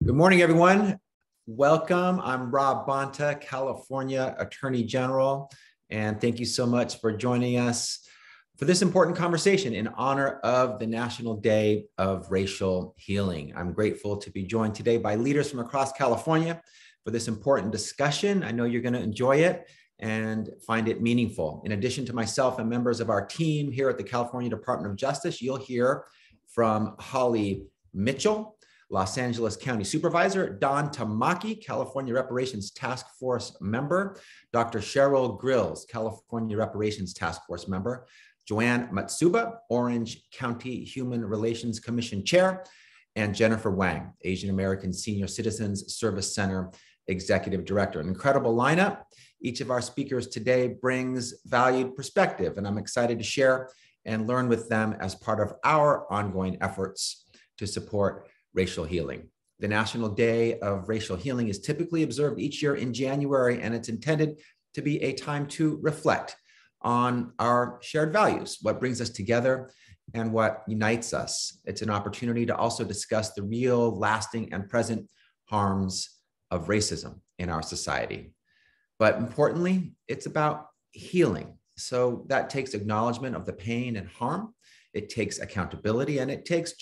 Good morning, everyone. Welcome. I'm Rob Bonta, California Attorney General, and thank you so much for joining us for this important conversation in honor of the National Day of Racial Healing. I'm grateful to be joined today by leaders from across California for this important discussion. I know you're going to enjoy it and find it meaningful. In addition to myself and members of our team here at the California Department of Justice, you'll hear from Holly Mitchell, Los Angeles County Supervisor, Don Tamaki, California Reparations Task Force member, Dr. Cheryl Grills, California Reparations Task Force member, Joanne Matsuba, Orange County Human Relations Commission Chair, and Jennifer Wang, Asian American Senior Citizens Service Center Executive Director. An incredible lineup. Each of our speakers today brings valued perspective, and I'm excited to share and learn with them as part of our ongoing efforts to support racial healing. The National Day of Racial Healing is typically observed each year in January, and it's intended to be a time to reflect on our shared values, what brings us together and what unites us. It's an opportunity to also discuss the real, lasting, and present harms of racism in our society. But importantly, it's about healing. So that takes acknowledgement of the pain and harm. It takes accountability, and it takes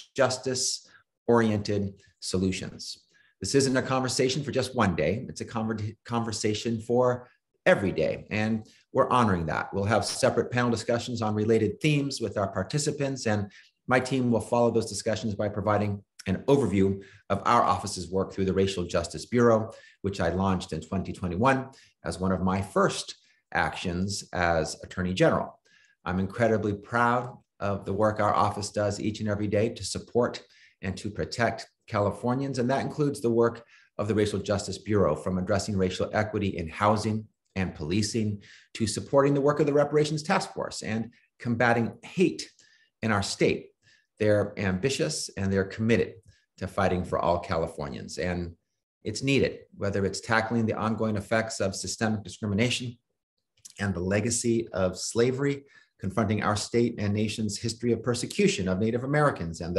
justice-oriented solutions. This isn't a conversation for just one day. It's a conversation for every day, and we're honoring that. We'll have separate panel discussions on related themes with our participants, and my team will follow those discussions by providing an overview of our office's work through the Racial Justice Bureau, which I launched in 2021 as one of my first actions as Attorney General. I'm incredibly proud of the work our office does each and every day to support and to protect Californians, and that includes the work of the Racial Justice Bureau, from addressing racial equity in housing and policing to supporting the work of the Reparations Task Force and combating hate in our state. They're ambitious and they're committed to fighting for all Californians, and it's needed, whether it's tackling the ongoing effects of systemic discrimination and the legacy of slavery, confronting our state and nation's history of persecution of Native Americans and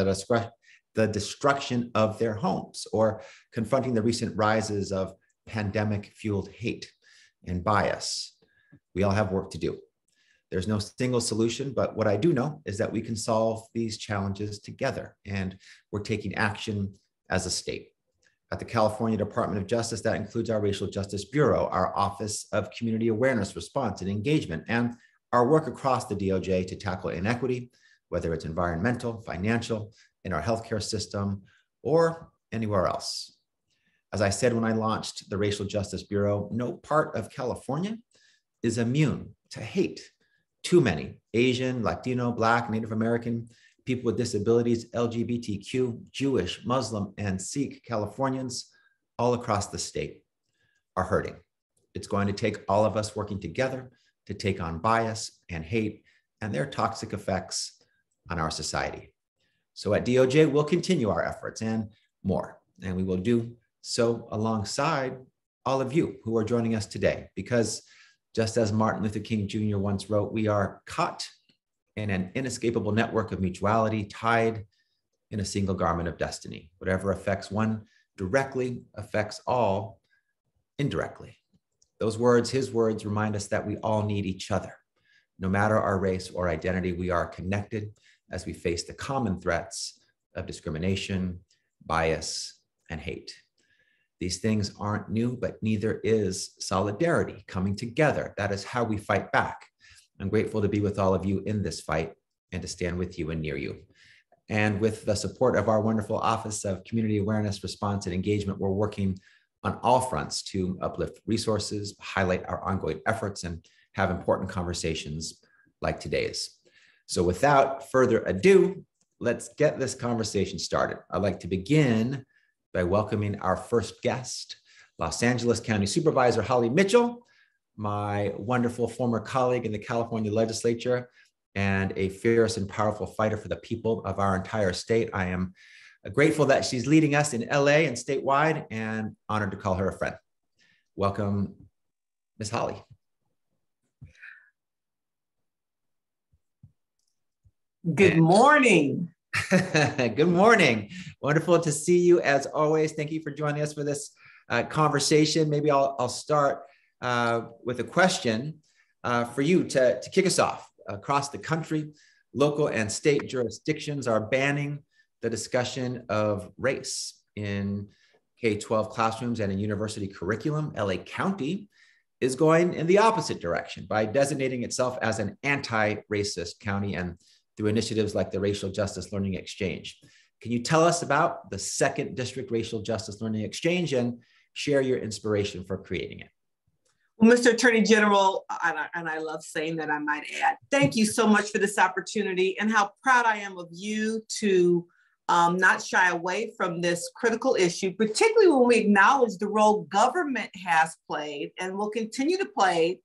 the destruction of their homes, or confronting the recent rises of pandemic-fueled hate and bias. We all have work to do. There's no single solution, but what I do know is that we can solve these challenges together, and we're taking action as a state. At the California Department of Justice, that includes our Racial Justice Bureau, our Office of Community Awareness, Response, and Engagement, and our work across the DOJ to tackle inequity, whether it's environmental, financial, in our healthcare system, or anywhere else. As I said when I launched the Racial Justice Bureau, no part of California is immune to hate. Too many Asian, Latino, Black, Native American, people with disabilities, LGBTQ, Jewish, Muslim, and Sikh Californians all across the state are hurting. It's going to take all of us working together to take on bias and hate and their toxic effects on our society. So at DOJ, we'll continue our efforts and more, and we will do so alongside all of you who are joining us today, because just as Martin Luther King Jr. once wrote, we are caught in an inescapable network of mutuality, tied in a single garment of destiny. Whatever affects one directly affects all indirectly. Those words, his words, remind us that we all need each other. No matter our race or identity, we are connected as we face the common threats of discrimination, bias, and hate. These things aren't new, but neither is solidarity, coming together. That is how we fight back. I'm grateful to be with all of you in this fight and to stand with you and near you. And with the support of our wonderful Office of Community Awareness, Response, and Engagement, we're working on all fronts to uplift resources, highlight our ongoing efforts, and have important conversations like today's. So without further ado, let's get this conversation started. I'd like to begin by welcoming our first guest, Los Angeles County Supervisor Holly Mitchell, my wonderful former colleague in the California legislature and a fierce and powerful fighter for the people of our entire state. I am grateful that she's leading us in LA and statewide, and honored to call her a friend. Welcome, Ms. Holly. Good morning. Good morning. Wonderful to see you as always. Thank you for joining us for this conversation. Maybe I'll start with a question for you to kick us off. Across the country, local and state jurisdictions are banning the discussion of race in K-12 classrooms and in university curriculum. LA County is going in the opposite direction by designating itself as an anti-racist county and through initiatives like the Racial Justice Learning Exchange. Can you tell us about the Second District Racial Justice Learning Exchange and share your inspiration for creating it? Well, Mr. Attorney General, and I love saying that, I might add, thank you so much for this opportunity and how proud I am of you to not shy away from this critical issue, particularly when we acknowledge the role government has played and will continue to play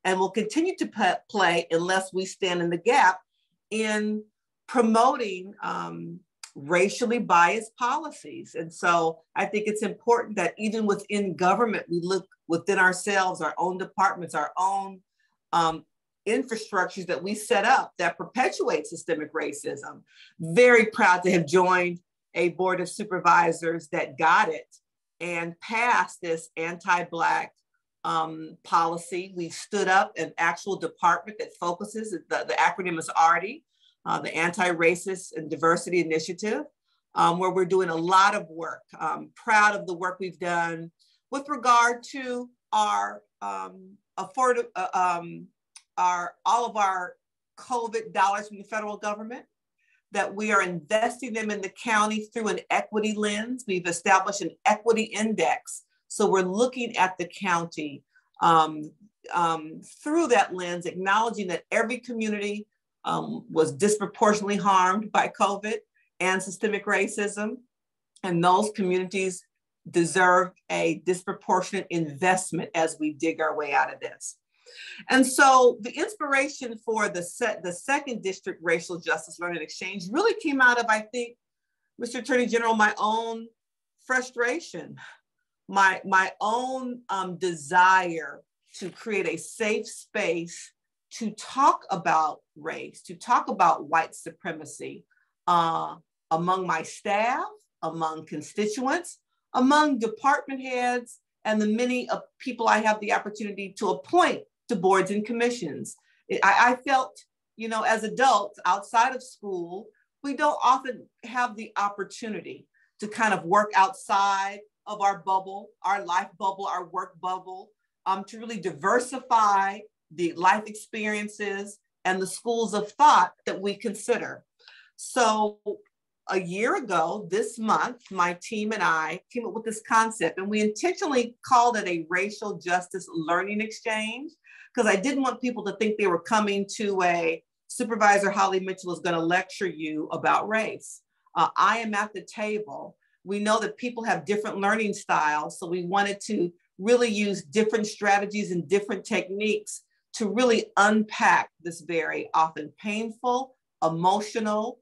unless we stand in the gap in promoting racially biased policies. And so I think it's important that even within government, we look within ourselves, our own departments, our own infrastructures that we set up that perpetuate systemic racism. Very proud to have joined a board of supervisors that got it and passed this anti-Black policy. We stood up an actual department that focuses, the acronym is ARDI, the Anti-Racist and Diversity Initiative, where we're doing a lot of work. Proud of the work we've done with regard to our all of our COVID dollars from the federal government, that we are investing them in the county through an equity lens. We've established an equity index. So we're looking at the county through that lens, acknowledging that every community was disproportionately harmed by COVID and systemic racism. And those communities deserve a disproportionate investment as we dig our way out of this. And so the inspiration for the Second District Racial Justice Learning Exchange really came out of, I think, Mr. Attorney General, my own frustration, my own desire to create a safe space to talk about race, to talk about white supremacy among my staff, among constituents, among department heads, and the many people I have the opportunity to appoint to boards and commissions. I felt, as adults outside of school, we don't often have the opportunity to kind of work outside of our bubble, our life bubble, our work bubble, to really diversify the life experiences and the schools of thought that we consider. So a year ago, this month, my team and I came up with this concept, and we intentionally called it a Racial Justice Learning Exchange, because I didn't want people to think they were coming to a Supervisor Holly Mitchell is going to lecture you about race. I am at the table. We know that people have different learning styles, so we wanted to really use different strategies and different techniques to really unpack this very often painful, emotional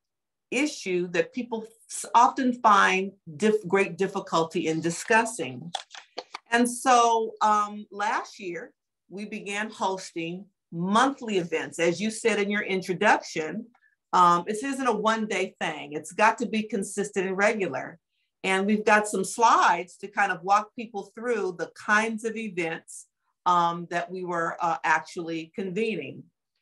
issue that people often find great difficulty in discussing. And so last year, we began hosting monthly events. As you said in your introduction, this isn't a one-day thing. It's got to be consistent and regular. And we've got some slides to kind of walk people through the kinds of events that we were actually convening.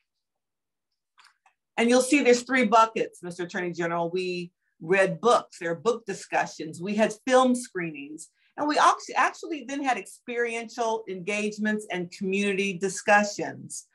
And you'll see there's 3 buckets, Mr. Attorney General. We read books, there are book discussions, we had film screenings, and we actually then had experiential engagements and community discussions.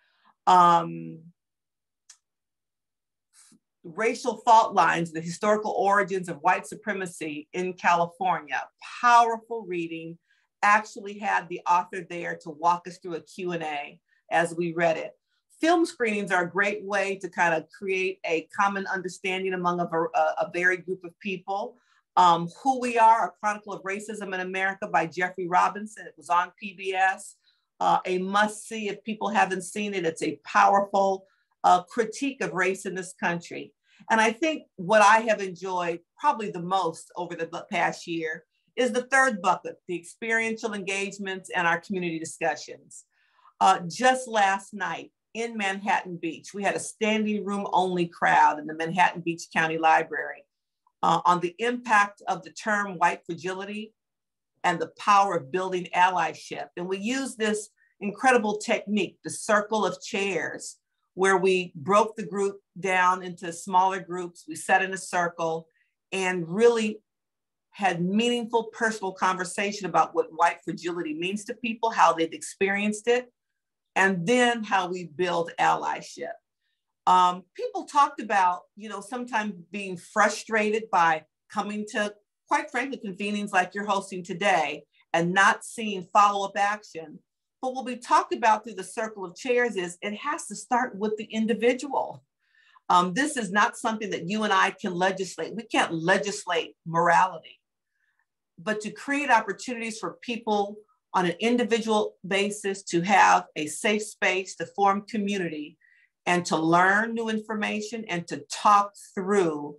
Racial Fault Lines, the Historical Origins of White Supremacy in California. Powerful reading. Actually had the author there to walk us through a Q&A as we read it. Film screenings are a great way to kind of create a common understanding among a varied group of people. Who We Are, A Chronicle of Racism in America by Jeffrey Robinson. It was on PBS. A must-see if people haven't seen it. It's a powerful critique of race in this country. And I think what I have enjoyed probably the most over the past year is the 3rd bucket, the experiential engagements and our community discussions. Just last night, in Manhattan Beach. We had a standing room only crowd in the Manhattan Beach County Library on the impact of the term white fragility and the power of building allyship. And we used this incredible technique, the circle of chairs, where we broke the group down into smaller groups. We sat in a circle and really had meaningful personal conversation about what white fragility means to people, how they've experienced it, and then how we build allyship. People talked about, sometimes being frustrated by coming to, quite frankly, convenings like you're hosting today and not seeing follow-up action. But what we talked about through the circle of chairs is it has to start with the individual. This is not something that you and I can legislate. We can't legislate morality, but to create opportunities for people on an individual basis to have a safe space, to form community, and to learn new information and to talk through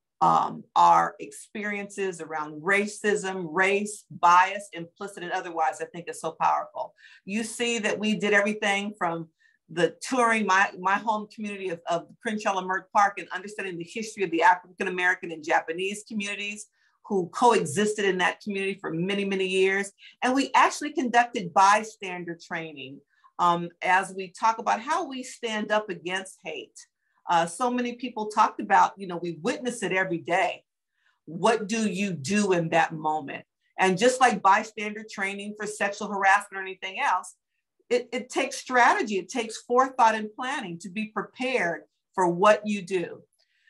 our experiences around racism, race, bias, implicit and otherwise, I think is so powerful. You see that we did everything from the touring my home community of Crenshaw Leimert Park and understanding the history of the African-American and Japanese communities who coexisted in that community for many, many years. And we actually conducted bystander training as we talk about how we stand up against hate. So many people talked about, we witness it every day. What do you do in that moment? And just like bystander training for sexual harassment or anything else, it takes strategy, it takes forethought and planning to be prepared for what you do.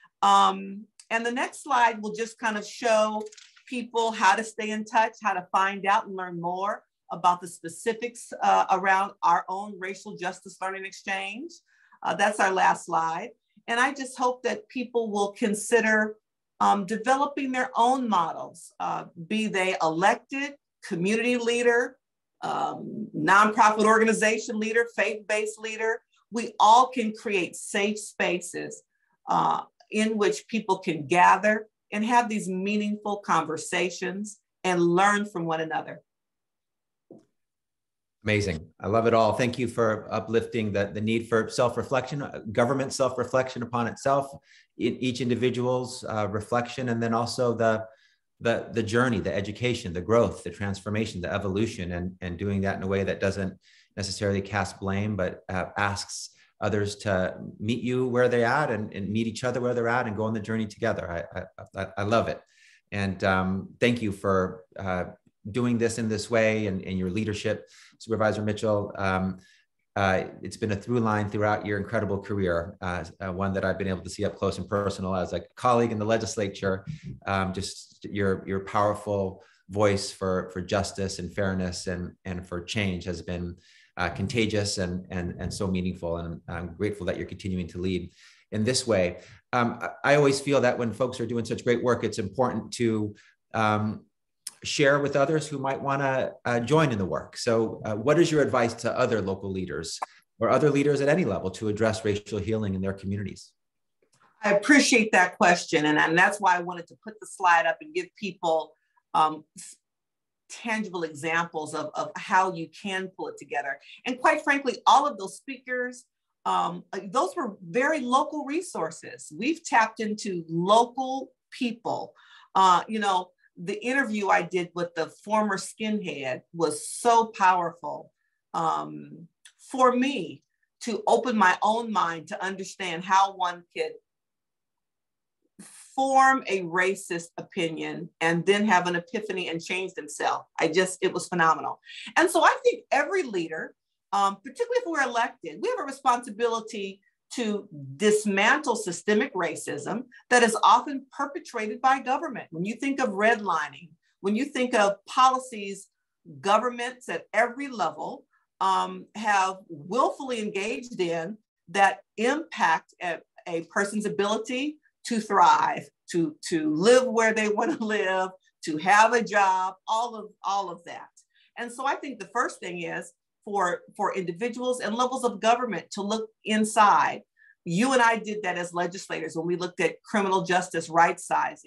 And the next slide will just kind of show people how to stay in touch, how to find out and learn more about the specifics around our own racial justice learning exchange. That's our last slide. And I just hope that people will consider developing their own models, be they elected, community leader, nonprofit organization leader, faith-based leader. We all can create safe spaces in which people can gather and have these meaningful conversations and learn from one another. Amazing. I love it all. Thank you for uplifting the need for self-reflection, government self-reflection upon itself, each individual's reflection, and then also the journey, the education, the growth, the transformation, the evolution, and doing that in a way that doesn't necessarily cast blame, but asks others to meet you where they're at and meet each other where they're at and go on the journey together. I love it. And thank you for doing this in this way and your leadership, Supervisor Mitchell. It's been a through line throughout your incredible career, one that I've been able to see up close and personal as a colleague in the legislature. Just your powerful voice for justice and fairness and for change has been contagious and so meaningful. And I'm grateful that you're continuing to lead in this way. I always feel that when folks are doing such great work, it's important to share with others who might want to join in the work. So what is your advice to other local leaders or other leaders at any level to address racial healing in their communities? I appreciate that question. And that's why I wanted to put the slide up and give people tangible examples of how you can pull it together. And quite frankly, all of those speakers, those were very local resources. We've tapped into local people. The interview I did with the former skinhead was so powerful for me to open my own mind to understand how one could form a racist opinion and then have an epiphany and change themselves. It was phenomenal. And so I think every leader, particularly if we're elected, we have a responsibility to dismantle systemic racism that is often perpetrated by government. When you think of redlining, when you think of policies, governments at every level have willfully engaged in that impact a person's ability to thrive, to live where they want to live, to have a job, all of that. And so I think the first thing is for individuals and levels of government to look inside. You and I did that as legislators when we looked at criminal justice right sizing.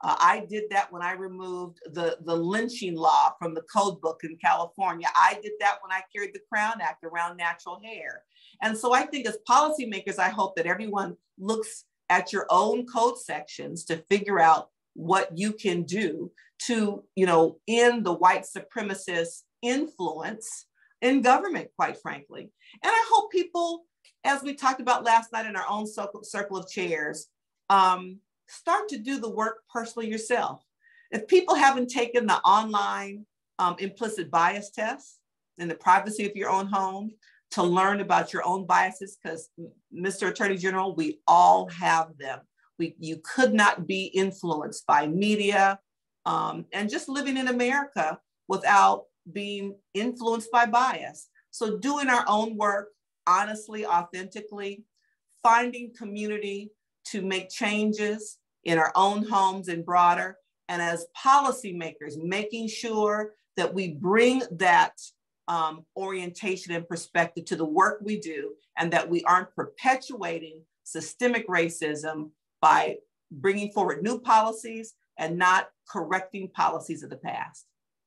I did that when I removed the lynching law from the code book in California. I did that when I carried the Crown Act around natural hair. And so I think as policymakers, I hope that everyone looks at your own code sections to figure out what you can do to, end the white supremacist influence in government, quite frankly. And I hope people, as we talked about last night in our own circle of chairs, start to do the work personally yourself. If people haven't taken the online implicit bias test in the privacy of your own home to learn about your own biases, because Mr. Attorney General, we all have them. You could not be influenced by media and just living in America without being influenced by bias. So doing our own work, honestly, authentically, finding community to make changes in our own homes and broader, and as policymakers, making sure that we bring that orientation and perspective to the work we do, and that we aren't perpetuating systemic racism by bringing forward new policies and not correcting policies of the past.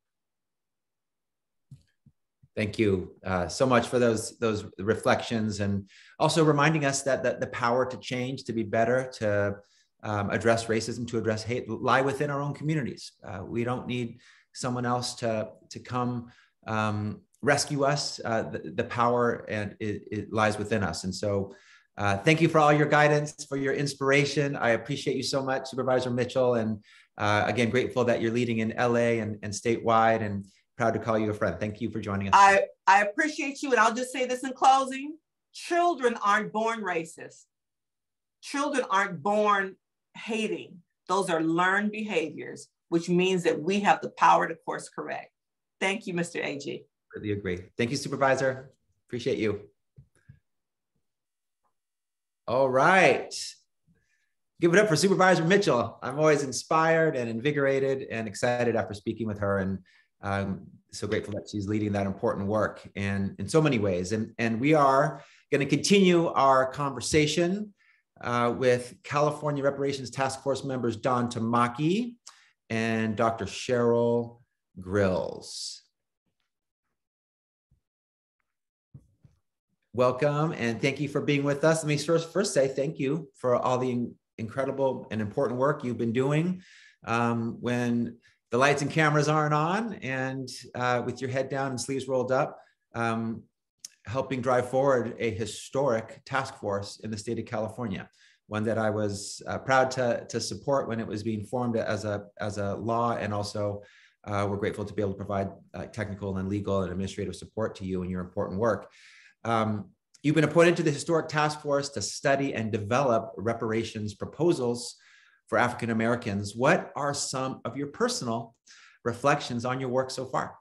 Thank you so much for those reflections, and also reminding us that the power to change, to be better, to address racism, to address hate, lie within our own communities. We don't need someone else to come rescue us. The power and it lies within us. And so thank you for all your guidance, for your inspiration. I appreciate you so much, Supervisor Mitchell. And again, grateful that you're leading in LA and statewide, and proud to call you a friend. Thank you for joining us. I appreciate you. And I'll just say this in closing. Children aren't born racist. Children aren't born hating. Those are learned behaviors, which means that we have the power to course correct. Thank you, Mr. AG. Really agree. Thank you, Supervisor. Appreciate you. All right. Give it up for Supervisor Mitchell. I'm always inspired and invigorated and excited after speaking with her, and I'm so grateful that she's leading that important work and in so many ways. And we are going to continue our conversation with California Reparations Task Force members Don Tamaki and Dr. Cheryl Grills. Welcome and thank you for being with us. Let me first say thank you for all the incredible and important work you've been doing when the lights and cameras aren't on, and with your head down and sleeves rolled up, helping drive forward a historic task force in the state of California, one that I was proud to support when it was being formed as a law, and also we're grateful to be able to provide technical and legal and administrative support to you in your important work. You've been appointed to the Historic Task Force to study and develop reparations proposals for African Americans. What are some of your personal reflections on your work so far?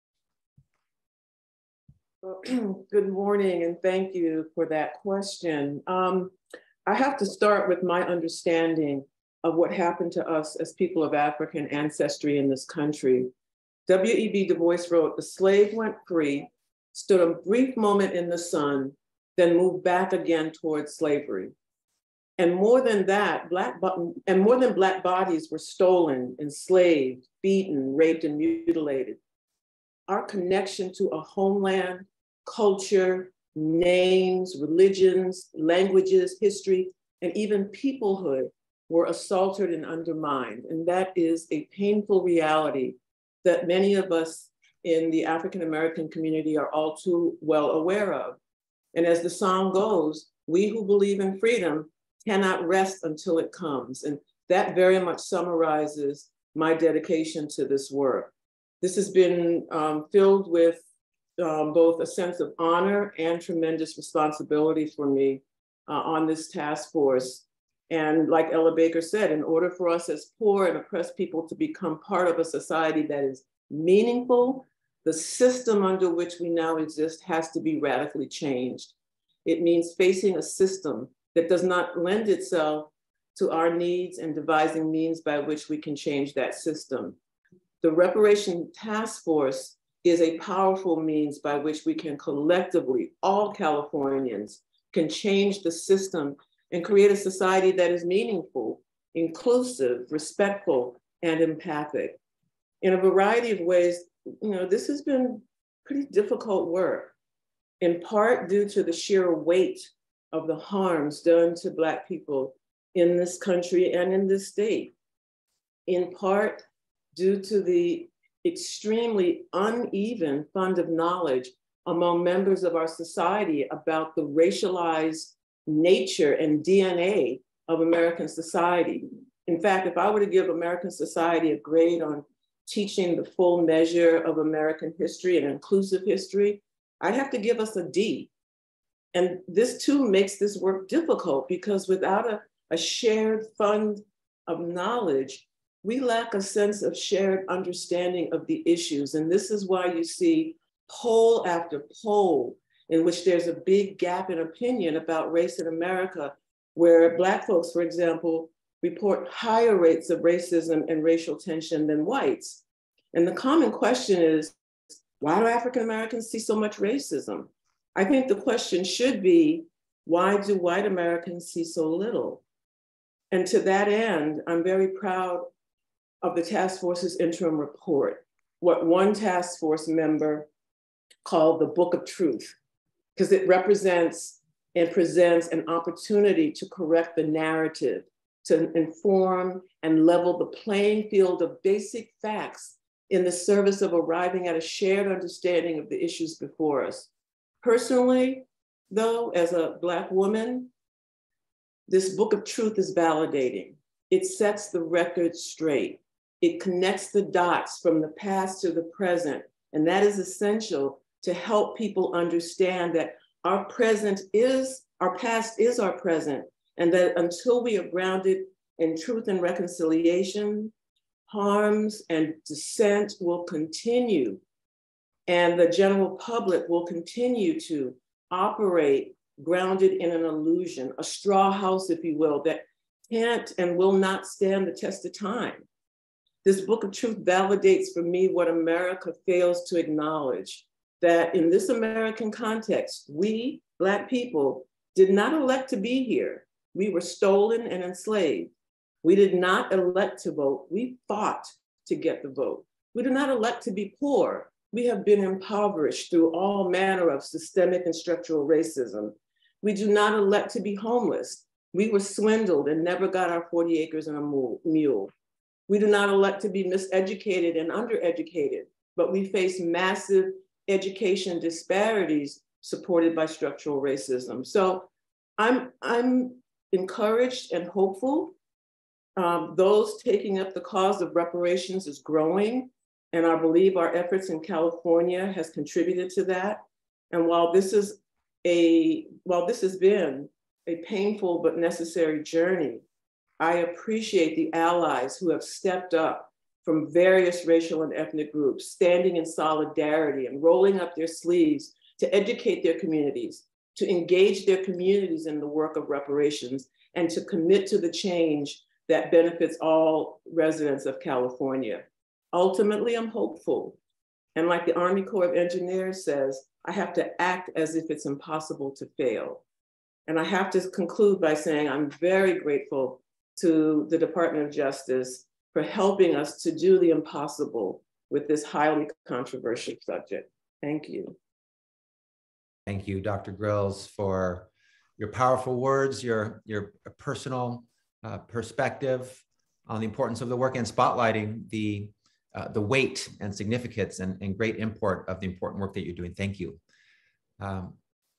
Well, good morning, and thank you for that question. I have to start with my understanding of what happened to us as people of African ancestry in this country. W.E.B. Du Bois wrote, "The slave went free, stood a brief moment in the sun, then moved back again towards slavery. And more than that, Black bodies were stolen, enslaved, beaten, raped, and mutilated. Our connection to a homeland, culture, names, religions, languages, history, and even peoplehood were assaulted and undermined. And that is a painful reality that many of us in the African American community are all too well aware of. And as the song goes, we who believe in freedom cannot rest until it comes. And that very much summarizes my dedication to this work. This has been filled with both a sense of honor and tremendous responsibility for me on this task force. And like Ella Baker said, in order for us as poor and oppressed people to become part of a society that is meaningful, the system under which we now exist has to be radically changed. It means facing a system that does not lend itself to our needs and devising means by which we can change that system. The Reparation Task Force is a powerful means by which we can collectively, all Californians, can change the system and create a society that is meaningful, inclusive, respectful, and empathic. In a variety of ways, this has been pretty difficult work, in part due to the sheer weight of the harms done to Black people in this country and in this state, in part due to the extremely uneven fund of knowledge among members of our society about the racialized nature and DNA of American society. In fact, if I were to give American society a grade on teaching the full measure of American history and inclusive history, I'd have to give us a D. And this too makes this work difficult, because without a shared fund of knowledge, we lack a sense of shared understanding of the issues. And this is why you see poll after poll in which there's a big gap in opinion about race in America, where Black folks, for example, report higher rates of racism and racial tension than whites. And the common question is, why do African Americans see so much racism? I think the question should be, why do white Americans see so little? And to that end, I'm very proud of the task force's interim report, what one task force member called the Book of Truth, because it represents and presents an opportunity to correct the narrative, to inform and level the playing field of basic facts in the service of arriving at a shared understanding of the issues before us. Personally, though, as a Black woman, this Book of Truth is validating. It sets the record straight. It connects the dots from the past to the present. And that is essential to help people understand that our past is our present. And that until we are grounded in truth and reconciliation, harms and dissent will continue. And the general public will continue to operate grounded in an illusion, a straw house, if you will, that can't and will not stand the test of time. This Book of Truth validates for me what America fails to acknowledge, that in this American context, we, Black people, did not elect to be here. We were stolen and enslaved. We did not elect to vote. We fought to get the vote. We did not elect to be poor. We have been impoverished through all manner of systemic and structural racism. We do not elect to be homeless. We were swindled and never got our 40 acres and a mule. We do not elect to be miseducated and undereducated, but we face massive education disparities supported by structural racism. So I'm encouraged and hopeful. Those taking up the cause of reparations is growing, and I believe our efforts in California has contributed to that. And while this has been a painful but necessary journey, I appreciate the allies who have stepped up from various racial and ethnic groups, standing in solidarity and rolling up their sleeves to educate their communities, to engage their communities in the work of reparations, and to commit to the change that benefits all residents of California. Ultimately, I'm hopeful. And like the Army Corps of Engineers says, I have to act as if it's impossible to fail. And I have to conclude by saying I'm very grateful to the Department of Justice for helping us to do the impossible with this highly controversial subject. Thank you. Thank you, Dr. Grills, for your powerful words, your personal perspective on the importance of the work, and spotlighting the weight and significance and great import of the important work that you're doing. Thank you. Mr.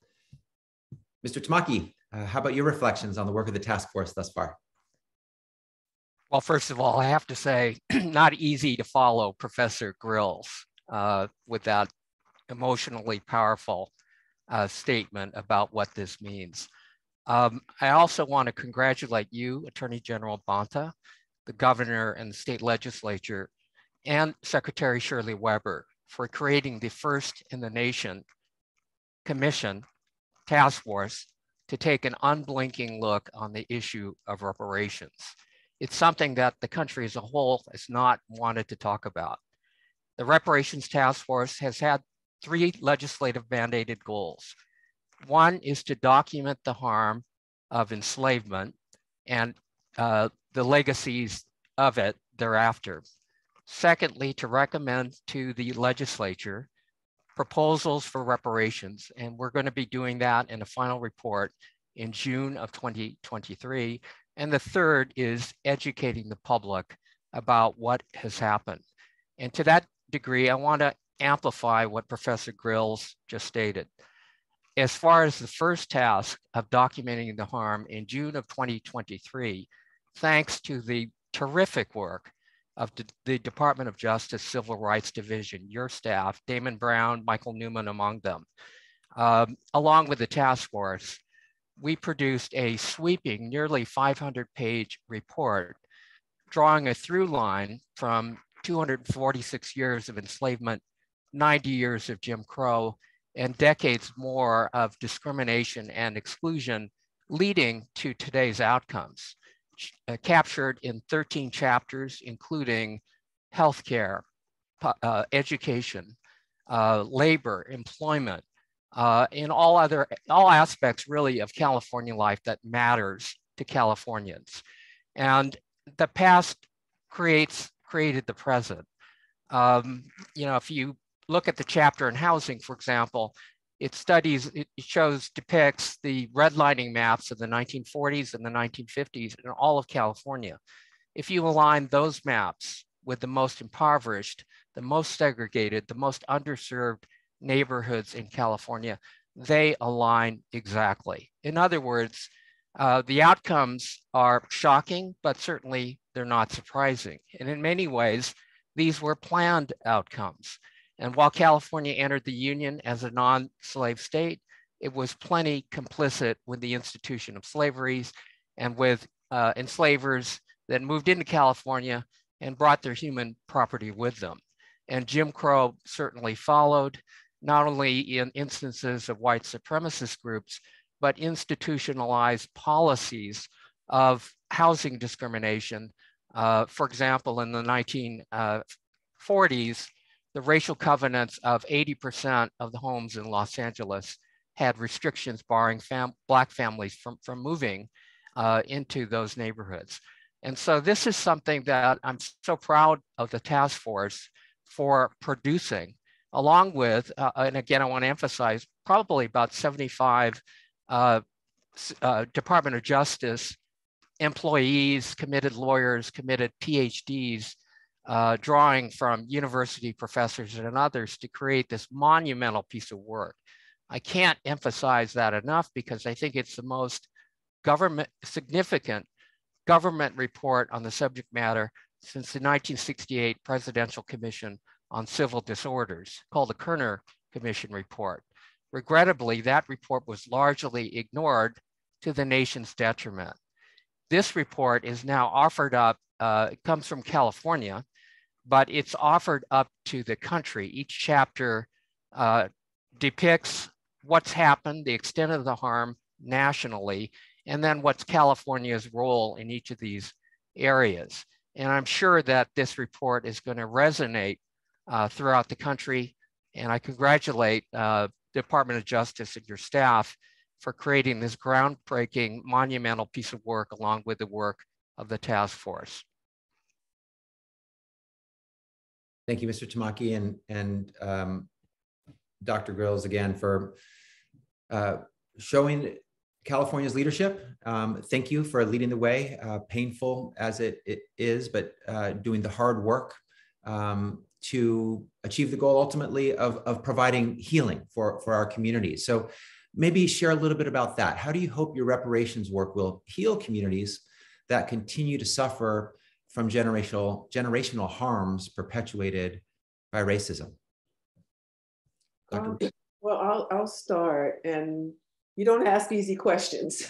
Tamaki, how about your reflections on the work of the task force thus far? Well, first of all, I have to say, not easy to follow Professor Grills with that emotionally powerful statement about what this means. I also want to congratulate you, Attorney General Bonta, the governor and the state legislature, and Secretary Shirley Weber for creating the first in the nation commission task force to take an unblinking look on the issue of reparations. It's something that the country as a whole has not wanted to talk about. The Reparations Task Force has had 3 legislative mandated goals. One is to document the harm of enslavement and the legacies of it thereafter. Secondly, to recommend to the legislature proposals for reparations, and we're going to be doing that in a final report in June of 2023. And the third is educating the public about what has happened. And to that degree, I want to amplify what Professor Grills just stated. As far as the first task of documenting the harm in June of 2023, thanks to the terrific work of the Department of Justice Civil Rights Division, your staff, Damon Brown, Michael Newman among them, along with the task force, we produced a sweeping, nearly 500-page report drawing a through line from 246 years of enslavement, 90 years of Jim Crow, and decades more of discrimination and exclusion leading to today's outcomes, captured in 13 chapters, including healthcare, education, labor, employment, in all aspects really of California life that matters to Californians. And the past created the present. If you look at the chapter in housing, for example, it depicts the redlining maps of the 1940s and the 1950s in all of California. If you align those maps with the most impoverished, the most segregated, the most underserved neighborhoods in California, they align exactly. In other words, the outcomes are shocking, but certainly they're not surprising. And in many ways, these were planned outcomes. And while California entered the Union as a non-slave state, it was plenty complicit with the institution of slaveries and with enslavers that moved into California and brought their human property with them. And Jim Crow certainly followed, not only in instances of white supremacist groups, but institutionalized policies of housing discrimination. For example, in the 1940s, the racial covenants of 80% of the homes in Los Angeles had restrictions barring Black families from moving into those neighborhoods. And so this is something that I'm so proud of the task force for producing, along with, and again, I want to emphasize, probably about 75 Department of Justice employees, committed lawyers, committed PhDs, drawing from university professors and others to create this monumental piece of work. I can't emphasize that enough because I think it's the most significant government report on the subject matter since the 1968 Presidential Commission on Civil Disorders, called the Kerner Commission Report. Regrettably, that report was largely ignored to the nation's detriment. This report is now offered up, it comes from California, but it's offered up to the country. Each chapter depicts what's happened, the extent of the harm nationally, and then what's California's role in each of these areas. And I'm sure that this report is going to resonate throughout the country. And I congratulate the Department of Justice and your staff for creating this groundbreaking, monumental piece of work along with the work of the task force. Thank you, Mr. Tamaki, and Dr. Grills again for showing California's leadership. Thank you for leading the way, painful as it is, but doing the hard work to achieve the goal ultimately of providing healing for our communities. So maybe share a little bit about that. How do you hope your reparations work will heal communities that continue to suffer from generational harms perpetuated by racism? Well, I'll start, and you don't ask easy questions.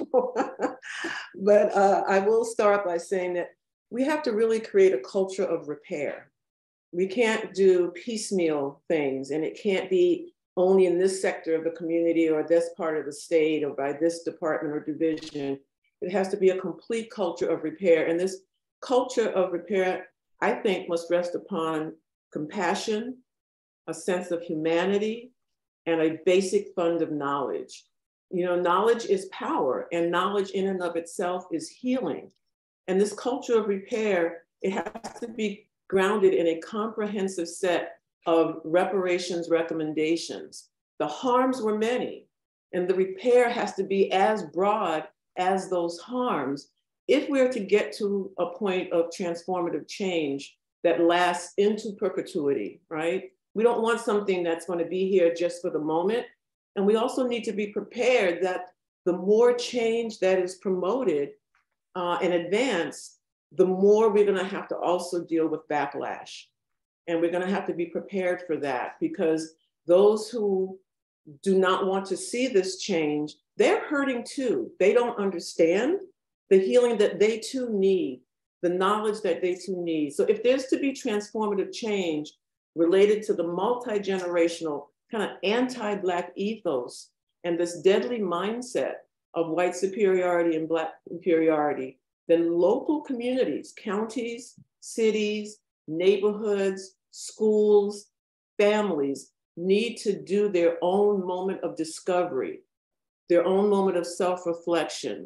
But I will start by saying that we have to really create a culture of repair. We can't do piecemeal things, and it can't be only in this sector of the community or this part of the state or by this department or division. It has to be a complete culture of repair. And this culture of repair, I think, must rest upon compassion, a sense of humanity, and a basic fund of knowledge. You know, knowledge is power, and knowledge in and of itself is healing. And this culture of repair, it has to be grounded in a comprehensive set of reparations recommendations. The harms were many, and the repair has to be as broad as those harms if we're to get to a point of transformative change that lasts into perpetuity, right? We don't want something that's going to be here just for the moment. And we also need to be prepared that the more change that is promoted in advance, the more we're going to have to also deal with backlash. And we're going to have to be prepared for that, because those who do not want to see this change, they're hurting too. They don't understand the healing that they too need, the knowledge that they too need. So if there's to be transformative change related to the multi-generational kind of anti-Black ethos and this deadly mindset of white superiority and Black inferiority, then local communities, counties, cities, neighborhoods, schools, families need to do their own moment of discovery, their own moment of self-reflection,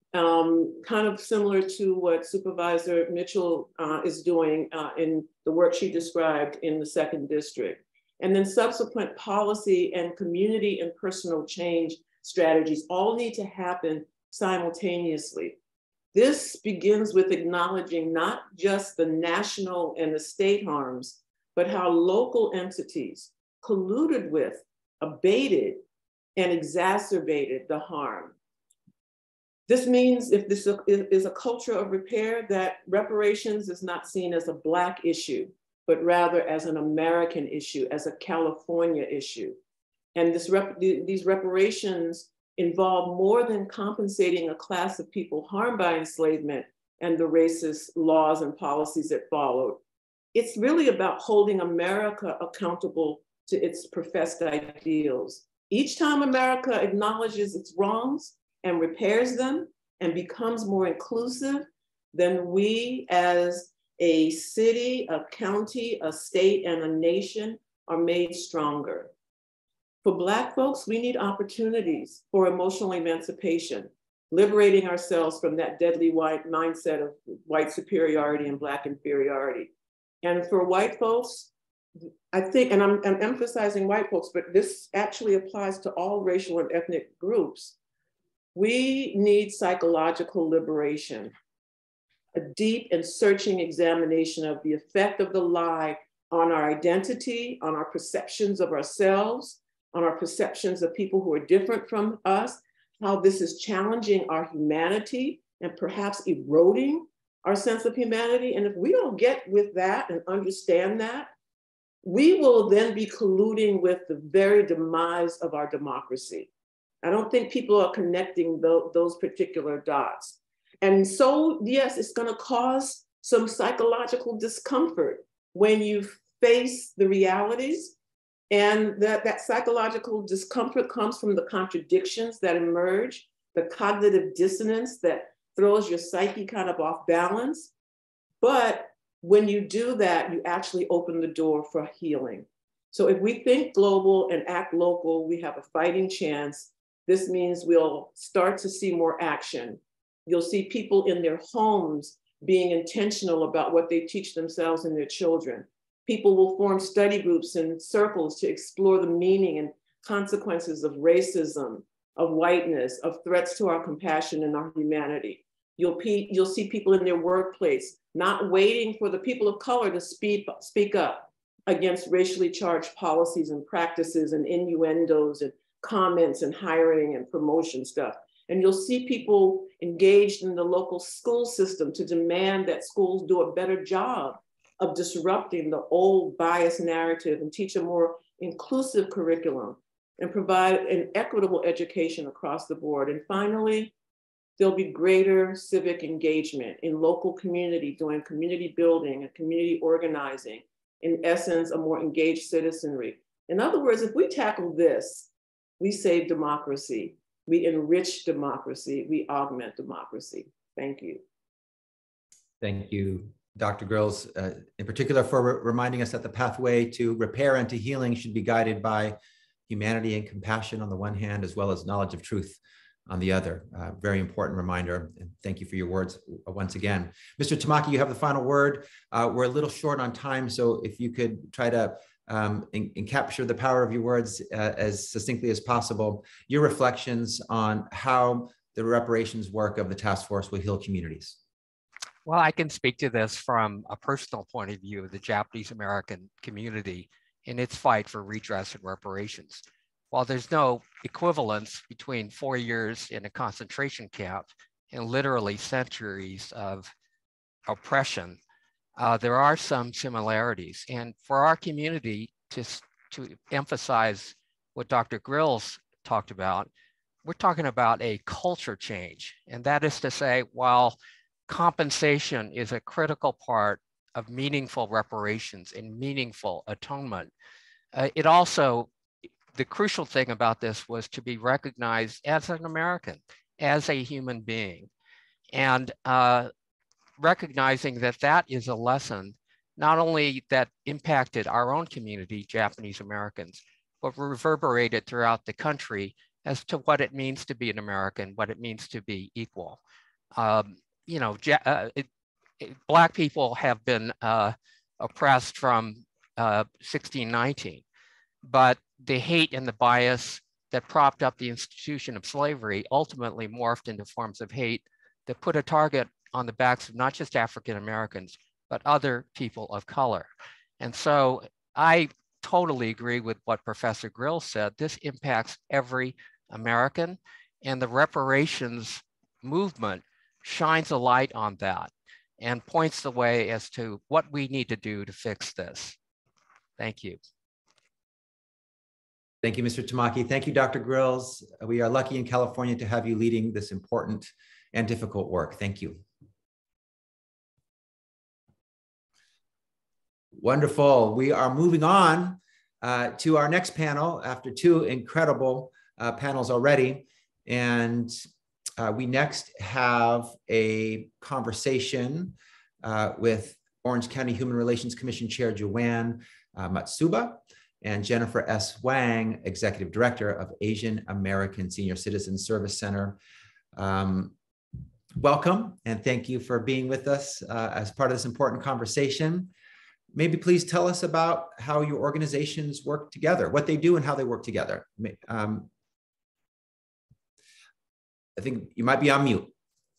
kind of similar to what Supervisor Mitchell is doing in the work she described in the 2nd District. And then subsequent policy and community and personal change strategies all need to happen simultaneously. This begins with acknowledging not just the national and the state harms, but how local entities colluded with, abated, and exacerbated the harm. This means if this is a culture of repair, that reparations is not seen as a Black issue, but rather as an American issue, as a California issue. And these reparations involve more than compensating a class of people harmed by enslavement and the racist laws and policies that followed. It's really about holding America accountable to its professed ideals. Each time America acknowledges its wrongs and repairs them and becomes more inclusive, then we as a city, a county, a state, and a nation are made stronger. For Black folks, we need opportunities for emotional emancipation, liberating ourselves from that deadly white mindset of white superiority and Black inferiority. And for white folks, I think, and I'm emphasizing white folks, but this actually applies to all racial and ethnic groups. We need psychological liberation, a deep and searching examination of the effect of the lie on our identity, on our perceptions of ourselves, on our perceptions of people who are different from us, how this is challenging our humanity and perhaps eroding our sense of humanity. And if we don't get with that and understand that, we will then be colluding with the very demise of our democracy. I don't think people are connecting those particular dots. And so, yes, it's going to cause some psychological discomfort when you face the realities. And that psychological discomfort comes from the contradictions that emerge, the cognitive dissonance that throws your psyche kind of off balance. But when you do that, you actually open the door for healing. So if we think global and act local, we have a fighting chance. This means we'll start to see more action. You'll see people in their homes being intentional about what they teach themselves and their children. People will form study groups and circles to explore the meaning and consequences of racism, of whiteness, of threats to our compassion and our humanity. You'll see people in their workplace not waiting for the people of color to speak up against racially charged policies and practices and innuendos and comments and hiring and promotion stuff. And you'll see people engaged in the local school system to demand that schools do a better job of disrupting the old biased narrative and teach a more inclusive curriculum and provide an equitable education across the board. And finally, there'll be greater civic engagement in local community, doing community building and community organizing. In essence, a more engaged citizenry. In other words, if we tackle this, we save democracy, we enrich democracy, we augment democracy. Thank you. Thank you, Dr. Grills, in particular for reminding us that the pathway to repair and to healing should be guided by humanity and compassion on the one hand, as well as knowledge of truth on the other. Very important reminder. And thank you for your words once again. Mr. Tamaki, you have the final word. We're a little short on time, so if you could try to capture the power of your words as succinctly as possible, your reflections on how the reparations work of the task force will heal communities. Well, I can speak to this from a personal point of view of the Japanese American community in its fight for redress and reparations. While there's no equivalence between 4 years in a concentration camp and literally centuries of oppression, there are some similarities. And for our community to emphasize what Dr. Grills talked about, we're talking about a culture change. And that is to say, while compensation is a critical part of meaningful reparations and meaningful atonement, it also, the crucial thing about this was to be recognized as an American, as a human being, and recognizing that that is a lesson not only that impacted our own community, Japanese Americans, but reverberated throughout the country as to what it means to be an American, what it means to be equal. You know, Black people have been oppressed from 1619, but the hate and the bias that propped up the institution of slavery ultimately morphed into forms of hate that put a target on the backs of not just African Americans, but other people of color. And so I totally agree with what Professor Grill said. This impacts every American, and the reparations movement shines a light on that and points the way as to what we need to do to fix this. Thank you. Thank you, Mr. Tamaki. Thank you, Dr. Grills. We are lucky in California to have you leading this important and difficult work. Thank you. Wonderful. We are moving on to our next panel after two incredible panels already. And we next have a conversation with Orange County Human Relations Commission Chair Joanne Matsuba and Jennifer S. Wang, Executive Director of Asian American Senior Citizen Service Center. Welcome, and thank you for being with us as part of this important conversation. Maybe please tell us about how your organizations work together, what they do and how they work together. I think you might be on mute.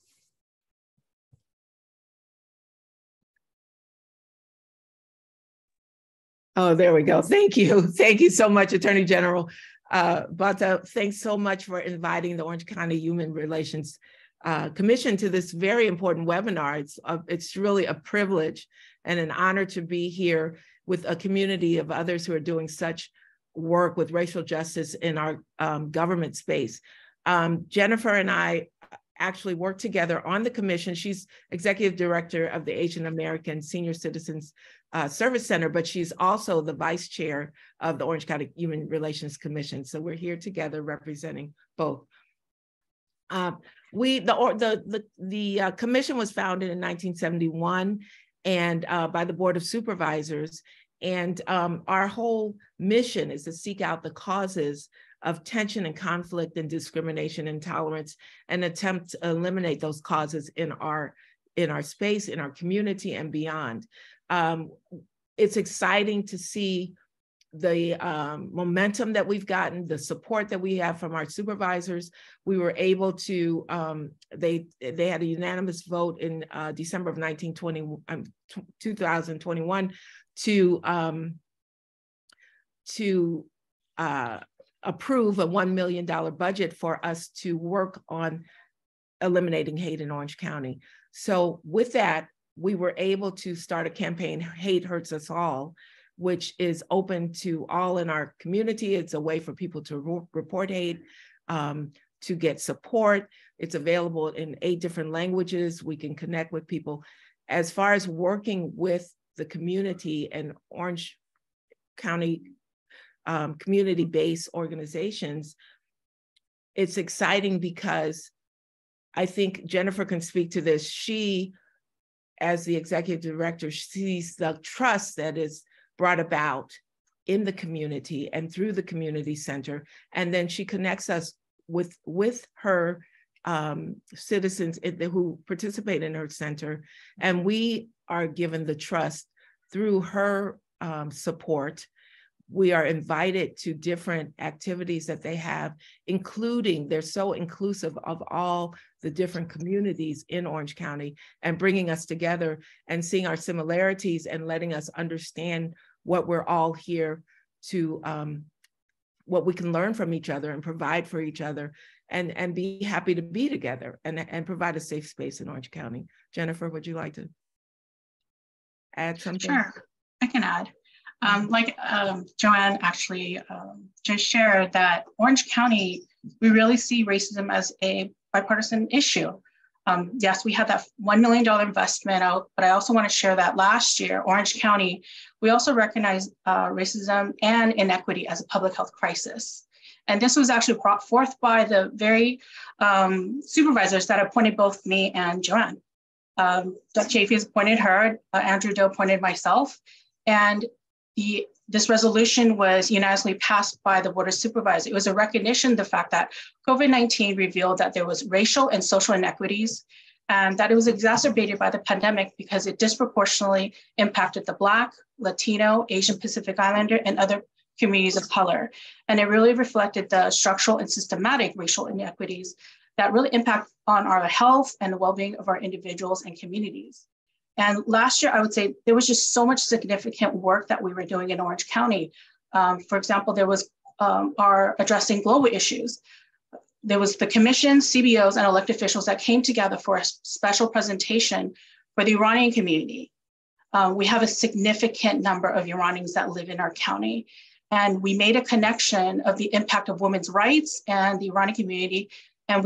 Oh, there we go. Thank you. Thank you so much, Attorney General Bonta. Thanks so much for inviting the Orange County Human Relations Commission to this very important webinar. It's really a privilege and an honor to be here with a community of others who are doing such work with racial justice in our government space. Jennifer and I actually work together on the commission. She's Executive Director of the Asian American Senior Citizens Service Center, but she's also the Vice Chair of the Orange County Human Relations Commission. So we're here together representing both. The commission was founded in 1971 and by the Board of Supervisors. And our whole mission is to seek out the causes of tension and conflict and discrimination and intolerance and attempt to eliminate those causes in our space, in our community and beyond. It's exciting to see the momentum that we've gotten, the support that we have from our supervisors. We were able to, they had a unanimous vote in December of 2021 to approve a $1 million budget for us to work on eliminating hate in Orange County. So with that, we were able to start a campaign, Hate Hurts Us All, which is open to all in our community. It's a way for people to report hate, to get support. It's available in 8 different languages. We can connect with people. As far as working with the community and Orange County community-based organizations, it's exciting because I think Jennifer can speak to this. She, as the executive director, sees the trust that is brought about in the community and through the community center. And then she connects us with her citizens who participate in her center, and we are given the trust through her support. We are invited to different activities that they have, including, they're so inclusive of all the different communities in Orange County, and bringing us together and seeing our similarities and letting us understand what we're all here to, what we can learn from each other and provide for each other, and be happy to be together and provide a safe space in Orange County. Jennifer, would you like to add something? Sure, I can add. Joanne actually just shared that Orange County, we really see racism as a bipartisan issue. Yes, we had that $1 million investment out, but I also want to share that last year, Orange County, we also recognized racism and inequity as a public health crisis. And this was actually brought forth by the very supervisors that appointed both me and Joanne. Doug Chafee has appointed her, Andrew Doe appointed myself, and this resolution was unanimously passed by the Board of Supervisors. It was a recognition of the fact that COVID-19 revealed that there was racial and social inequities, and that it was exacerbated by the pandemic because it disproportionately impacted the Black, Latino, Asian Pacific Islander, and other communities of color. And it really reflected the structural and systematic racial inequities that really impact on our health and the well-being of our individuals and communities. And last year, I would say there was just so much significant work that we were doing in Orange County. For example, there was our addressing global issues. There was the commission, CBOs, and elected officials that came together for a special presentation for the Iranian community. We have a significant number of Iranians that live in our county. And we made a connection of the impact of women's rights and the Iranian community, and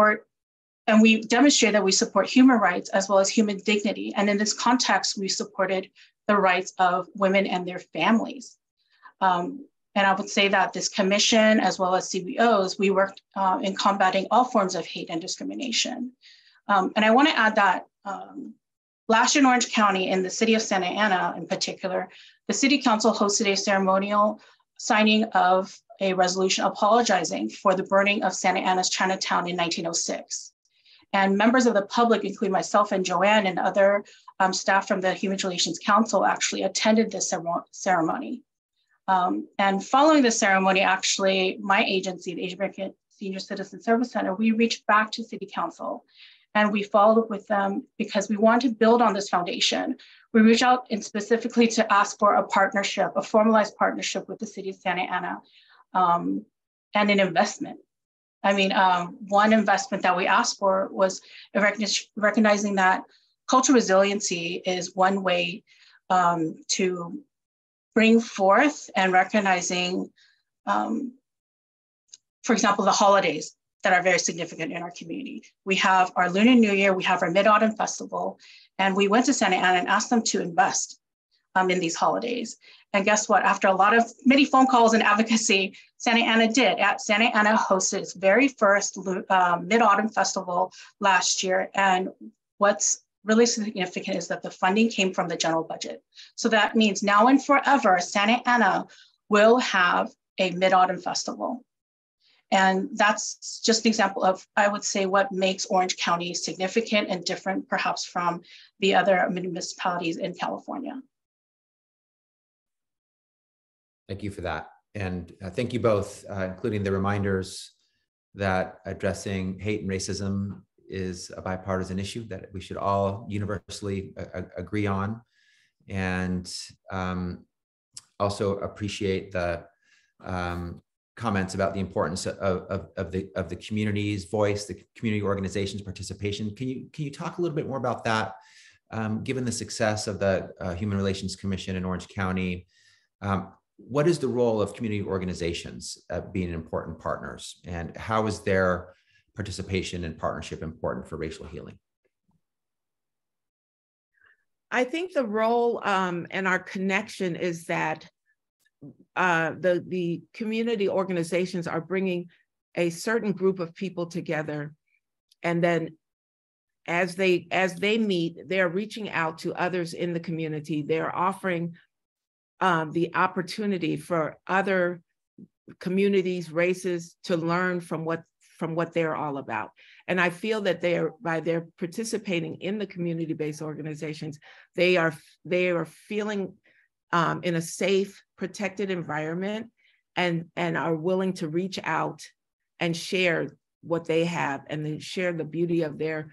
we demonstrate that we support human rights as well as human dignity. And in this context, we supported the rights of women and their families. And I would say that this commission, as well as CBOs, we worked in combating all forms of hate and discrimination. And I want to add that last year in Orange County, in the city of Santa Ana in particular, the city council hosted a ceremonial signing of a resolution apologizing for the burning of Santa Ana's Chinatown in 1906. And members of the public, including myself and Joanne and other staff from the Human Relations Council, actually attended this ceremony. And following the ceremony, actually, my agency, the Asian American Senior Citizen Service Center, we reached back to City Council and we followed up with them because we want to build on this foundation. We reached out and specifically to ask for a partnership, a formalized partnership with the city of Santa Ana and an investment. I mean, one investment that we asked for was recognizing that cultural resiliency is one way to bring forth and recognizing, for example, the holidays that are very significant in our community. We have our Lunar New Year, we have our Mid-Autumn Festival, and we went to Santa Ana and asked them to invest in these holidays. And guess what? After many phone calls and advocacy, Santa Ana did. Santa Ana hosted its very first Mid-Autumn Festival last year. And what's really significant is that the funding came from the general budget. So that means now and forever, Santa Ana will have a Mid-Autumn Festival. And that's just an example of, I would say, what makes Orange County significant and different perhaps from the other municipalities in California. Thank you for that. And thank you both, including the reminders that addressing hate and racism is a bipartisan issue that we should all universally agree on. And also appreciate the comments about the importance of the community's voice, the community organization's participation. Can you talk a little bit more about that? Given the success of the Human Relations Commission in Orange County, what is the role of community organizations being important partners, and how is their participation and partnership important for racial healing? I think the role and our connection is that the community organizations are bringing a certain group of people together, and then as they meet, they're reaching out to others in the community. They're offering the opportunity for other communities, races to learn from from what they're all about. And I feel that by their participating in the community-based organizations, they are feeling in a safe, protected environment, and are willing to reach out and share what they have, and then share the beauty of their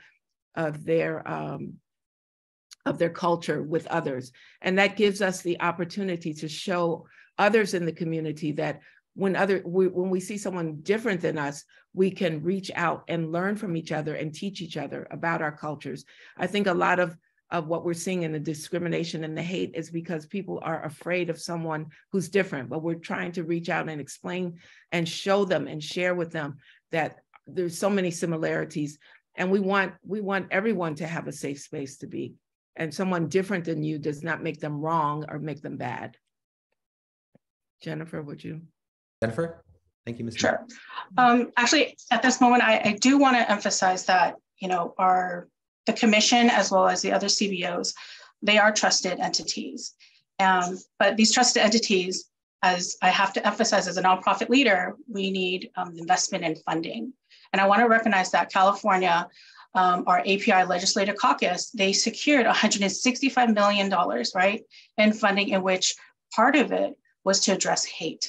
culture with others. And that gives us the opportunity to show others in the community that when we see someone different than us, we can reach out and learn from each other and teach each other about our cultures. I think a lot of what we're seeing in the discrimination and the hate is because people are afraid of someone who's different, but we're trying to reach out and explain and show them and share with them that there's so many similarities, and we want everyone to have a safe space to be. And someone different than you does not make them wrong or make them bad. Jennifer, would you? Jennifer, thank you, Ms. Sure. Actually, at this moment, I do want to emphasize that, you know, the commission, as well as the other CBOs, they are trusted entities. But these trusted entities, as I have to emphasize as a nonprofit leader, we need investment and funding. And I want to recognize that California, our API Legislative Caucus, they secured $165 million, right, in funding, in which part of it was to address hate.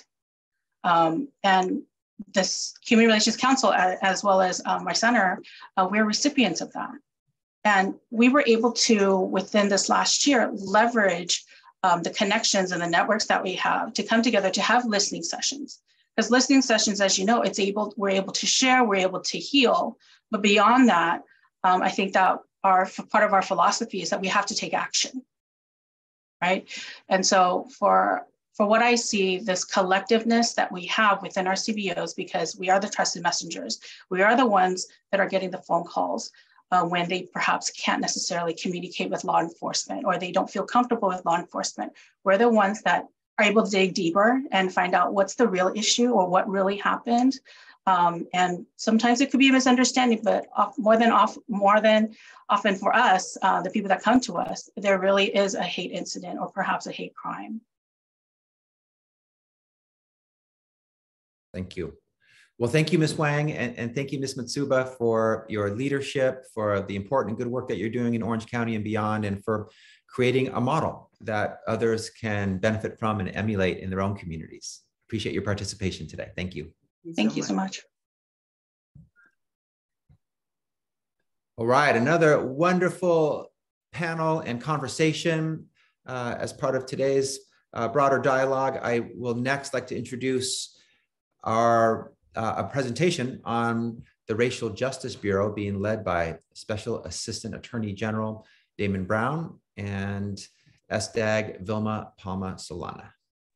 And this Human Relations Council, as well as my center, we're recipients of that. And we were able to, within this last year, leverage the connections and the networks that we have to come together to have listening sessions. Because listening sessions, as you know, we're able to share, we're able to heal. But beyond that, I think that part of our philosophy is that we have to take action, right? And so for what I see, this collectiveness that we have within our CBOs, because we are the trusted messengers, we are the ones that are getting the phone calls when they perhaps can't necessarily communicate with law enforcement, or they don't feel comfortable with law enforcement. We're the ones that are able to dig deeper and find out what's the real issue or what really happened. And sometimes it could be a misunderstanding, but more than often for us, the people that come to us, there really is a hate incident or perhaps a hate crime. Thank you. Well, thank you, Ms. Wang, and thank you, Ms. Matsuba, for your leadership, for the important good work that you're doing in Orange County and beyond, and for creating a model that others can benefit from and emulate in their own communities. Appreciate your participation today. Thank you. Thank you so much. All right, another wonderful panel and conversation as part of today's broader dialogue. I will next like to introduce our a presentation on the Racial Justice Bureau being led by Special Assistant Attorney General Damon Brown and SDAG Vilma Palma-Solana.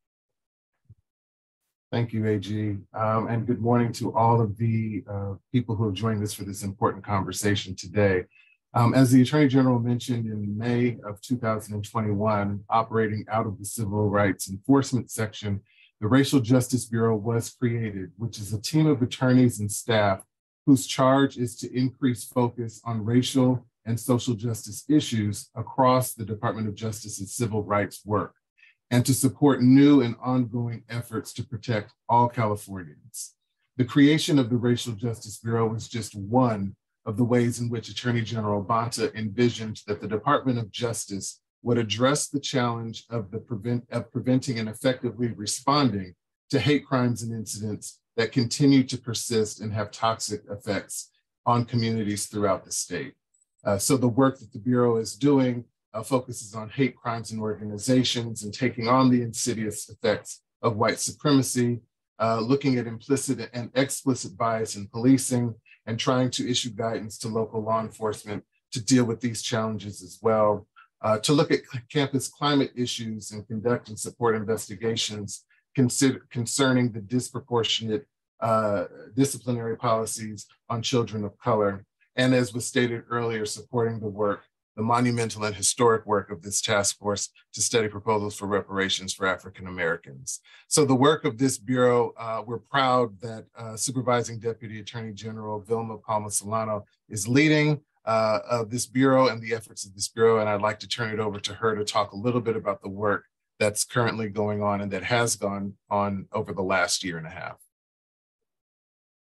Thank you, AG, and good morning to all of the people who have joined us for this important conversation today. As the Attorney General mentioned, in May of 2021, operating out of the Civil Rights Enforcement Section, the Racial Justice Bureau was created, which is a team of attorneys and staff whose charge is to increase focus on racial and social justice issues across the Department of Justice's civil rights work, and to support new and ongoing efforts to protect all Californians. The creation of the Racial Justice Bureau was just one of the ways in which Attorney General Bonta envisioned that the Department of Justice would address the challenge of preventing and effectively responding to hate crimes and incidents that continue to persist and have toxic effects on communities throughout the state. So the work that the Bureau is doing focuses on hate crimes and organizations and taking on the insidious effects of white supremacy, looking at implicit and explicit bias in policing, and trying to issue guidance to local law enforcement to deal with these challenges as well. To look at campus climate issues and conduct and support investigations concerning the disproportionate disciplinary policies on children of color. And as was stated earlier, supporting the monumental and historic work of this task force to study proposals for reparations for African Americans. So the work of this Bureau, we're proud that Supervising Deputy Attorney General Vilma Palma-Solana is leading this Bureau and the efforts of this Bureau. And I'd like to turn it over to her to talk a little bit about the work that's currently going on and that has gone on over the last year and a half.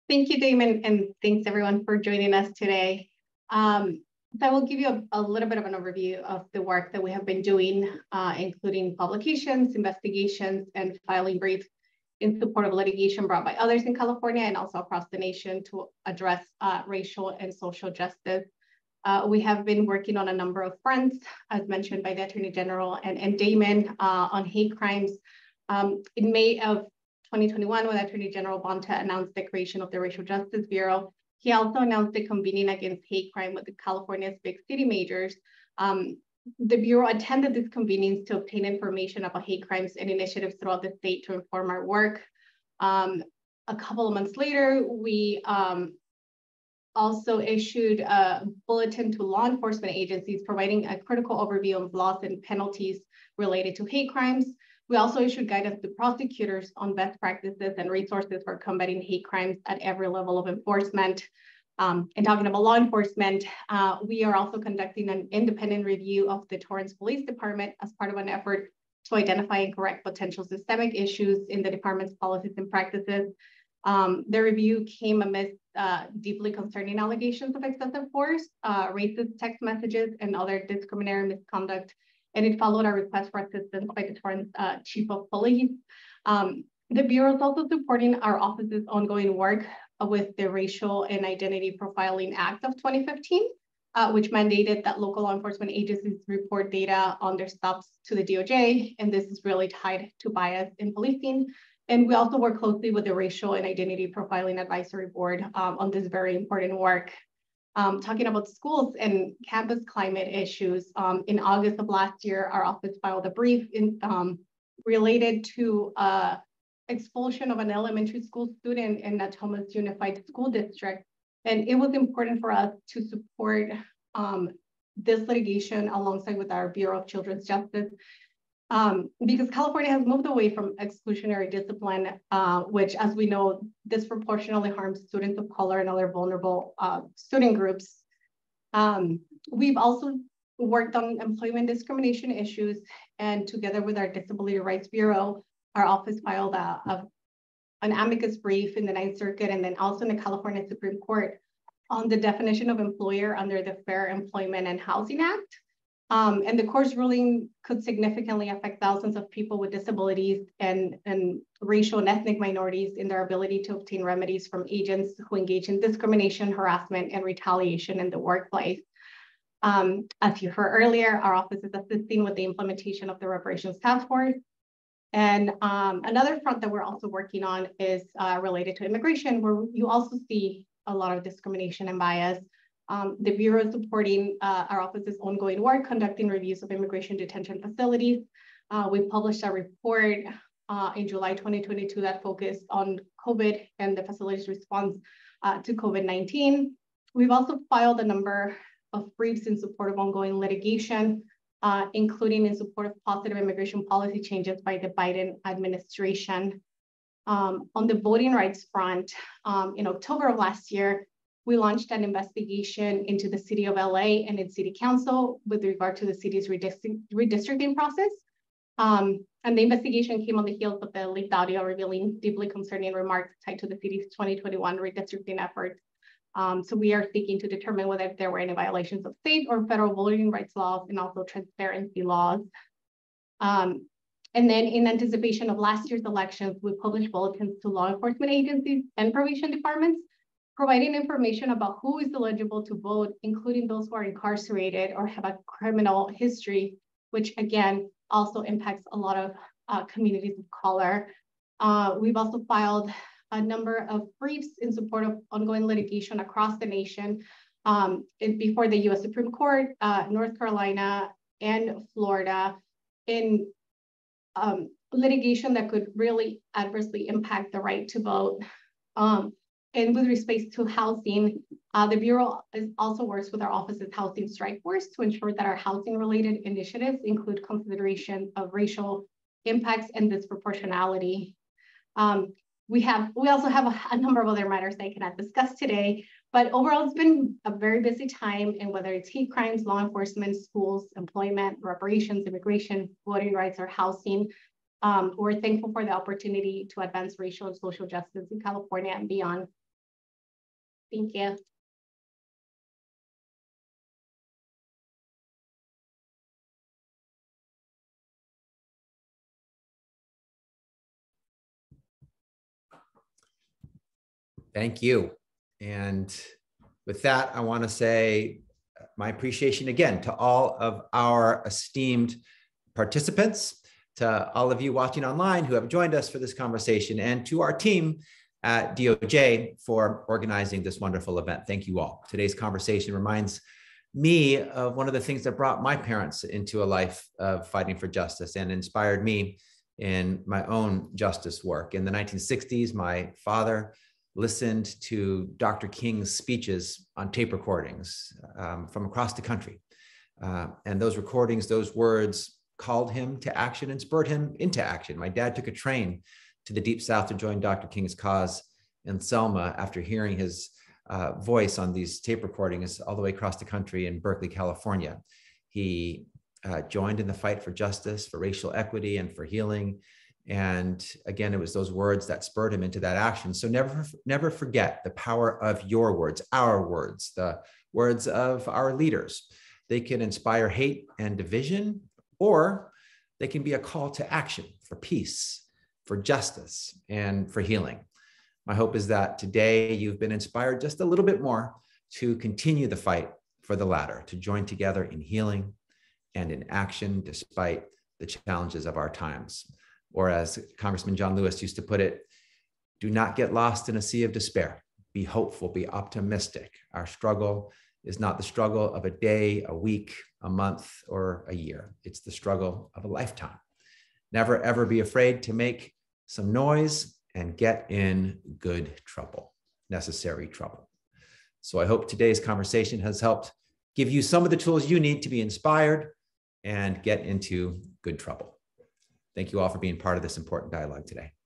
Thank you, Damon, and thanks everyone for joining us today. So I will give you a little bit of an overview of the work that we have been doing, including publications, investigations, and filing briefs in support of litigation brought by others in California and also across the nation to address racial and social justice. We have been working on a number of fronts, as mentioned by the Attorney General and Damon, on hate crimes. In May of 2021, when Attorney General Bonta announced the creation of the Racial Justice Bureau, he also announced the convening against hate crime with California's big city majors. The Bureau attended these convenings to obtain information about hate crimes and initiatives throughout the state to inform our work. A couple of months later, we also issued a bulletin to law enforcement agencies providing a critical overview of laws and penalties related to hate crimes. We also issued guidance to prosecutors on best practices and resources for combating hate crimes at every level of enforcement. And talking about law enforcement, we are also conducting an independent review of the Torrance Police Department as part of an effort to identify and correct potential systemic issues in the department's policies and practices. The review came amidst deeply concerning allegations of excessive force, racist text messages, and other discriminatory misconduct. And it followed a request for assistance by the Torrance Chief of Police. The Bureau is also supporting our office's ongoing work with the Racial and Identity Profiling Act of 2015, which mandated that local law enforcement agencies report data on their stops to the DOJ. And this is really tied to bias in policing. And we also work closely with the Racial and Identity Profiling Advisory Board on this very important work. Talking about schools and campus climate issues, in August of last year, our office filed a brief related to expulsion of an elementary school student in Natomas Unified School District. And it was important for us to support this litigation alongside with our Bureau of Children's Justice, because California has moved away from exclusionary discipline, which, as we know, disproportionately harms students of color and other vulnerable student groups. We've also worked on employment discrimination issues, and together with our Disability Rights Bureau, our office filed an amicus brief in the Ninth Circuit and then also in the California Supreme Court on the definition of employer under the Fair Employment and Housing Act. And the court's ruling could significantly affect thousands of people with disabilities and racial and ethnic minorities in their ability to obtain remedies from agents who engage in discrimination, harassment, and retaliation in the workplace. As you heard earlier, our office is assisting with the implementation of the reparations task force. And another front that we're also working on is related to immigration, where you also see a lot of discrimination and bias. The Bureau is supporting our office's ongoing work, conducting reviews of immigration detention facilities. We published a report in July 2022 that focused on COVID and the facility's response to COVID-19. We've also filed a number of briefs in support of ongoing litigation, including in support of positive immigration policy changes by the Biden administration. On the voting rights front, in October of last year, we launched an investigation into the city of LA and its city council with regard to the city's redistricting process. And the investigation came on the heels of the leaked audio revealing deeply concerning remarks tied to the city's 2021 redistricting efforts. So we are seeking to determine whether there were any violations of state or federal voting rights laws and also transparency laws. And then in anticipation of last year's elections, we published bulletins to law enforcement agencies and probation departments, providing information about who is eligible to vote, including those who are incarcerated or have a criminal history, which again, also impacts a lot of communities of color. We've also filed a number of briefs in support of ongoing litigation across the nation before the US Supreme Court, North Carolina, and Florida in litigation that could really adversely impact the right to vote. And with respect to housing, the Bureau also works with our office's housing strike force to ensure that our housing-related initiatives include consideration of racial impacts and disproportionality. We also have a number of other matters that I cannot discuss today, but overall it's been a very busy time, and whether it's hate crimes, law enforcement, schools, employment, reparations, immigration, voting rights, or housing, we're thankful for the opportunity to advance racial and social justice in California and beyond. Thank you. Thank you. And with that, I want to say my appreciation again to all of our esteemed participants, to all of you watching online who have joined us for this conversation, and to our team at DOJ for organizing this wonderful event. Thank you all. Today's conversation reminds me of one of the things that brought my parents into a life of fighting for justice and inspired me in my own justice work. In the 1960s, my father listened to Dr. King's speeches on tape recordings from across the country. And those recordings, those words called him to action and spurred him into action. My dad took a train to the Deep South to join Dr. King's cause in Selma after hearing his voice on these tape recordings all the way across the country in Berkeley, California. He joined in the fight for justice, for racial equity, and for healing. And again, it was those words that spurred him into that action. So never forget the power of your words, our words, the words of our leaders. They can inspire hate and division, or they can be a call to action for peace, for justice, and for healing. My hope is that today you've been inspired just a little bit more to continue the fight for the latter, to join together in healing and in action despite the challenges of our times. Or as Congressman John Lewis used to put it, do not get lost in a sea of despair. Be hopeful, be optimistic. Our struggle is not the struggle of a day, a week, a month, or a year. It's the struggle of a lifetime. Never, ever be afraid to make some noise and get in good trouble, necessary trouble. So I hope today's conversation has helped give you some of the tools you need to be inspired and get into good trouble. Thank you all for being part of this important dialogue today.